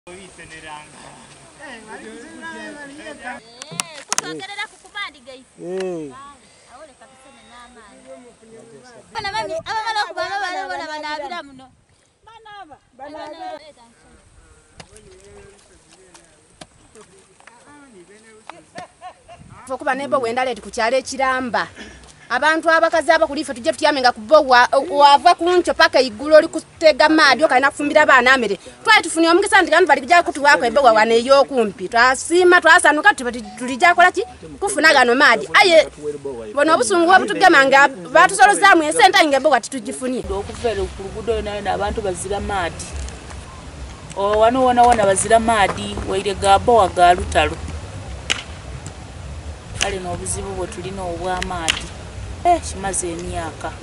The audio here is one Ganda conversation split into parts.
Kuba nebo wenda leti kukyalo ekiramba abantu abakazi abakulifa tujje tutyamenga kubo wava kuncho paka iggulo oli kutega maadi okaina kufumbira abaana amere twali tufunye omugisa ndi kantu bali kujja kutuwako Ebbula wane eyokumpi twasima twasanuka tulijja kola ki kufuna gano maadi aye bono obusungu obutugemanga batusolozamu esenta inga Ebbula titugifunye okuvera ku luguudo nayo abantu bazira maadi wano wana bazira maadi waire gabo ga lutalo kale n'obuzibu bwe tulina obw'amaadi kimaze emyaka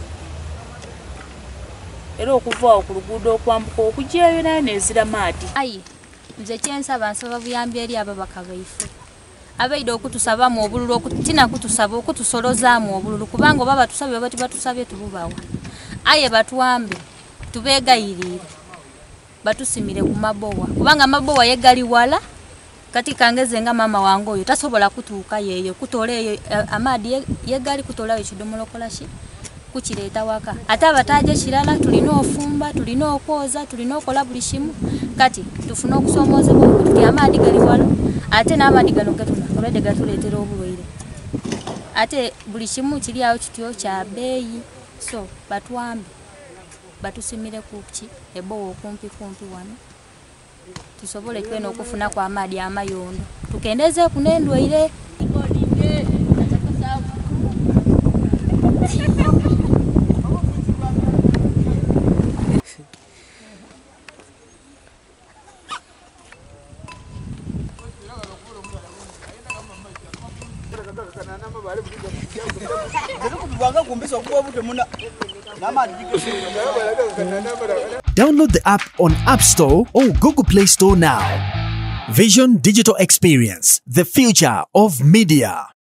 era okuva ku luguudo okwambuka okugyayo nayo nezira maadi ayi nze kyensaba nsaba buyambi eri ababaka baife abaide okutusabamu obululu okutina kutusaba okutusolozaamu obululu kubanga oba batusabye bati batusabye tububawa aye batuwambe tubeegayirire batusimire ku mabowa kubanga mabowa yegali wala kati kangeze nga mama wangu oyo tasobola kutuuka yeyo kutola eyo amaadi yegali kutola ekidomola kolashi kukireeta waka ate abataje kirala tulina ofumba tulina okwoza tulina okola buli kimu kati tufuna okusoomozebwa okuti amaadi gali wala ate n'amaadi gano gatuna olwedde gatuleetera obulwaire ate buli kimu kiri awo kityo kya beeyi so batuwambe batusimire kuki Ebbula okumpi wano tusobole twena okufuna kwa amaadi amayondo tukendeze kunendwaire Download the app on App Store or Google Play Store now. Vision Digital Experience, the future of media.